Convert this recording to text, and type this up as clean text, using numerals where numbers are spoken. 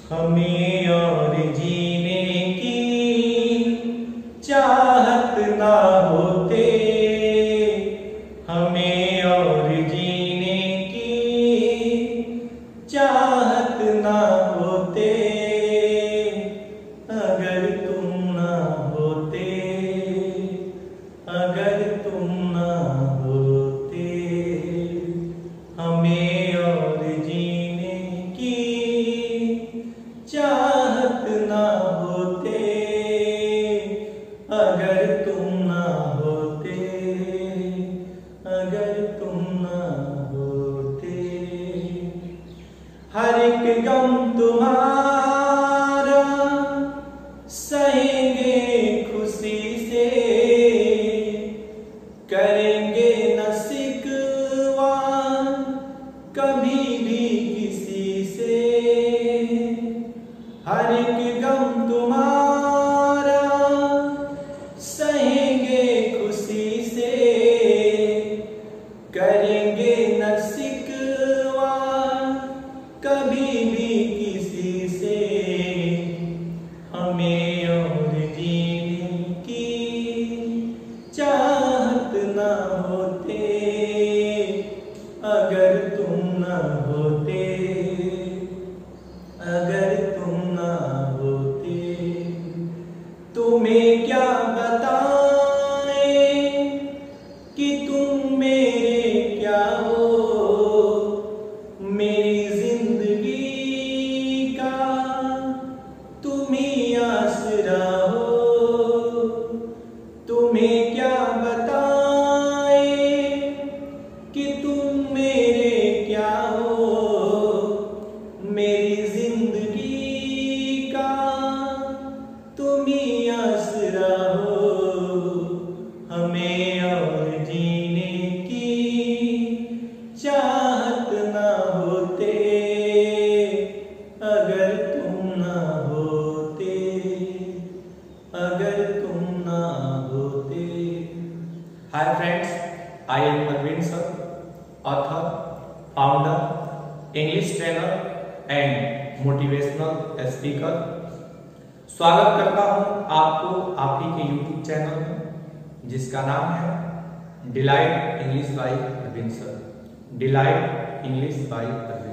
हमें और जीने की चाहत ना होते, हमें और जीने की चाहत ना होते, अगर तुम ना होते, अगर तुम ना होते, हमें और जीने की चाहत ना होते, अगर तुम ना होते, अगर तुम ना होते। हर एक गम तुम्हारा सहेंगे खुशी से, करेंगे न शिकवा कभी भी किसी से। हर एक गम तुम्हारा सहेंगे खुशी से, करेंगे न शिकवा कभी भी किसी से, हमें और जीने की चाहत ना होते, अगर तुम ना होते, अगर तुम ना होते। तुम्हें क्या बताएं कि तुम मेरे क्या हो, मेरी जिंदगी का तुम ही आसरा हो। तुम्हें क्या बताएं कि तुम मेरे क्या हो, मेरी जिंदगी का तुम ही आसरा हो। हमें और जीने की चाहत ना होते, अगर तुम ना होते, अगर तुम ना होते। Hi friends, I am Parveen sir, author, founder, English trainer and motivational speaker. स्वागत करता हूं आपको आप ही के यूट्यूब चैनल में, जिसका नाम है delight English by Parveen sir. Delight English by Parveen